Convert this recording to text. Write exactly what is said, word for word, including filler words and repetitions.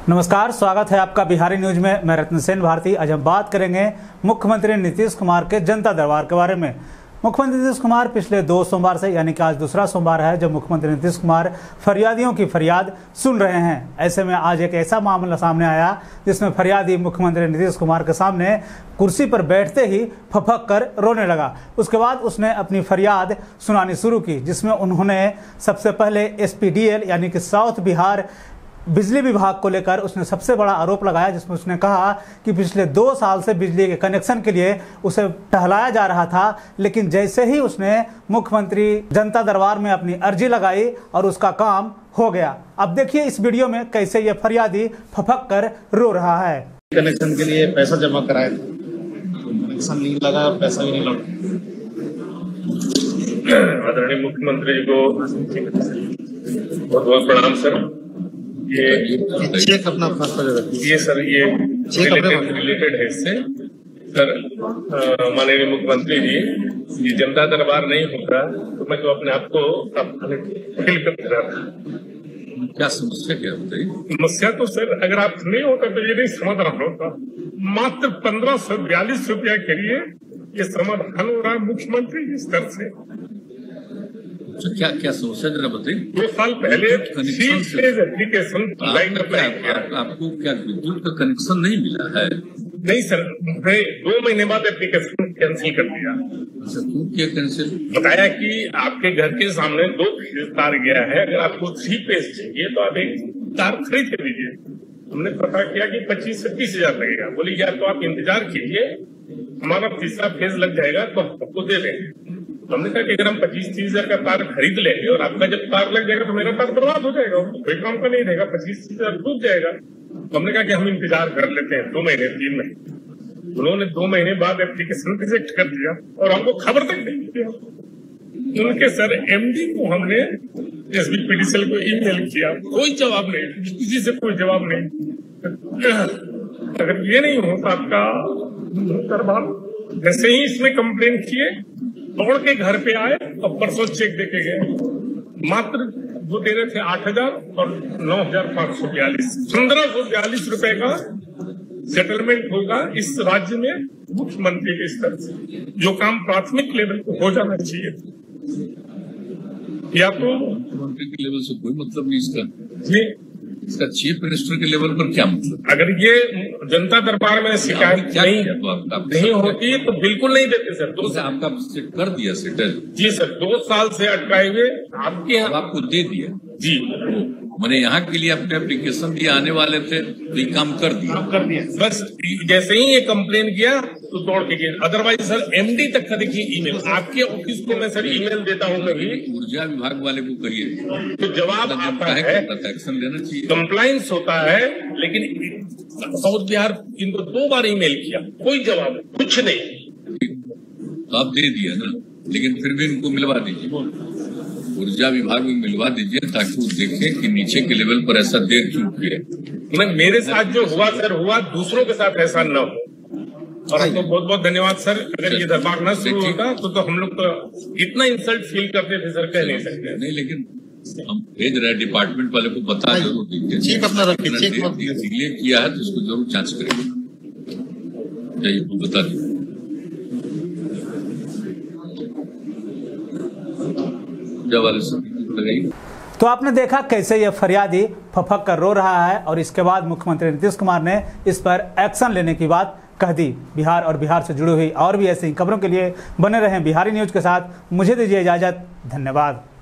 नमस्कार, स्वागत है आपका बिहारी न्यूज में। मैं रत्न सेन भारती। आज हम बात करेंगे मुख्यमंत्री नीतीश कुमार के जनता दरबार के बारे में। मुख्यमंत्री नीतीश कुमार पिछले दो सोमवार से, यानी कि आज दूसरा सोमवार है जब मुख्यमंत्री नीतीश कुमार फरियादियों की फरियाद सुन रहे हैं। ऐसे में आज एक ऐसा मामला सामने आया जिसमें फरियादी मुख्यमंत्री नीतीश कुमार के सामने कुर्सी पर बैठते ही फपक कर रोने लगा। उसके बाद उसने अपनी फरियाद सुनानी शुरू की, जिसमें उन्होंने सबसे पहले एस पी डी एल यानी कि साउथ बिहार बिजली विभाग को लेकर उसने सबसे बड़ा आरोप लगाया, जिसमें उसने कहा कि पिछले दो साल से बिजली के कनेक्शन के लिए उसे टहलाया जा रहा था, लेकिन जैसे ही उसने मुख्यमंत्री जनता दरबार में अपनी अर्जी लगाई और उसका काम हो गया। अब देखिए इस वीडियो में कैसे ये फरियादी फपक कर रो रहा है। कनेक्शन के लिए पैसा जमा कराया था, कनेक्शन नहीं लगा और पैसा भी नहीं लगा। आदरणीय मुख्यमंत्री जी को बहुत बहुत प्रणाम सर। ये चेक अपना फर्स्ट ये सर ये रिलेटेड रिलेटेड है इससे सर। माननीय मुख्यमंत्री जी, ये जनता दरबार नहीं होता तो मैं तो अपने आप को फील कर रहा था। क्या समस्या क्या बताइए? समस्या तो सर अगर आप नहीं होता तो ये नहीं समाधान होता। मात्र पंद्रह सौ बयालीस रुपया के लिए ये समाधान हो रहा है मुख्यमंत्री जी स्तर से। तो क्या क्या समस्या जरा बताइए। दो साल पहले एप्लीकेशन आपको क्या विद्युत का कनेक्शन नहीं मिला है? नहीं सर, मैं दो महीने बाद एप्लीकेशन कैंसिल कर दिया। अच्छा, क्यों किया कैंसिल? बताया कि आपके घर के सामने दो तार गया है, अगर आपको थ्री पेज चाहिए तो आप एक तार खरीद कर लीजिए। हमने पता किया कि पच्चीस से तीस हजार लगेगा। बोली यार तो आप इंतजार कीजिए, हमारा तीसरा फेज लग जाएगा तो आपको दे देंगे। हमने कहा कि अगर हम पच्चीस तीस हजार का तार खरीद लेंगे और आपका जब तार लग जाएगा तो मेरा तार बर्बाद हो जाएगा, कोई काम का नहीं रहेगा, पच्चीस तीस हजार डूब जाएगा। हमने कहा कि हम इंतजार कर लेते हैं दो महीने तीन महीने। उन्होंने दो महीने बाद एप्लीकेशन रिजेक्ट कर दिया और हमको खबर तक नहीं दिया। उनके सर एमडी को हमने एसबी पीडीसीएल को ईमेल किया, कोई जवाब नहीं, किसी से कोई जवाब नहीं। अगर ये नहीं होता आपका दरबार, जैसे ही इसमें कंप्लेन किए दौड़ के घर पे आए और परसों चेक देके गए। मात्र वो दे रहे थे आठ हजार और नौ हजार पांच सौ बयालीस पंद्रह सौ बयालीस रुपए का सेटलमेंट होगा इस राज्य में मुख्यमंत्री के स्तर से, जो काम प्राथमिक लेवल पे हो जाना चाहिए। या तो मुख्यमंत्री के लेवल से कोई मतलब नहीं इसका जी, इसका चीफ मिनिस्टर के लेवल पर क्या मतलब? अगर ये जनता दरबार में शिकायत नहीं, तो आप, आप नहीं होती तो बिल्कुल नहीं देते सर। दो साल आपका सेट कर दिया सेटल? जी सर, दो साल से अटकाए हुए आपके यहाँ आपको दे दिया जी। मैंने यहाँ के लिए अपने एप्लीकेशन दिए, आने वाले थे तो ये काम कर दिया कर दिया बस। जैसे ही ये कंप्लेन किया तो दौड़ के गए। अदरवाइज सर एमडी तक का देखिए ईमेल, आपके ऑफिस को मैं सर ईमेल देता हूँ मैं भी। ऊर्जा विभाग वाले को कहिए तो जवाब आता है, एक्शन लेना चाहिए, कंप्लाइंस होता है। लेकिन साउथ बिहार इनको दो बार ईमेल किया, कोई जवाब कुछ नहीं। तो आप दे दिया ना, लेकिन फिर भी इनको मिलवा दीजिए, ऊर्जा विभाग में मिलवा दीजिए, ताकि वो देखें कि नीचे के लेवल पर ऐसा देर क्यों किया। मैं मेरे साथ जो हुआ सर हुआ, दूसरों के साथ ऐसा न हो। और आपको बहुत बहुत धन्यवाद सर। अगर ये दरबार न शुरू होता तो, तो हम लोग तो इतना इंसल्ट फील करते थे सर, कह नहीं सकते। नहीं, लेकिन हम भेज रहे डिपार्टमेंट वाले को बता जरूर दीजिए, चेक अपना रखिए, चेक डिले किया है तो उसको जरूर जांच करेंगे। चाहिए बता दीजिए। वाले लगाइए। तो आपने देखा कैसे ये फरियादी फपक कर रो रहा है और इसके बाद मुख्यमंत्री नीतीश कुमार ने इस पर एक्शन लेने की बात कह दी। बिहार और बिहार से जुड़ी हुई और भी ऐसी खबरों के लिए बने रहें बिहारी न्यूज के साथ। मुझे दीजिए इजाजत, धन्यवाद।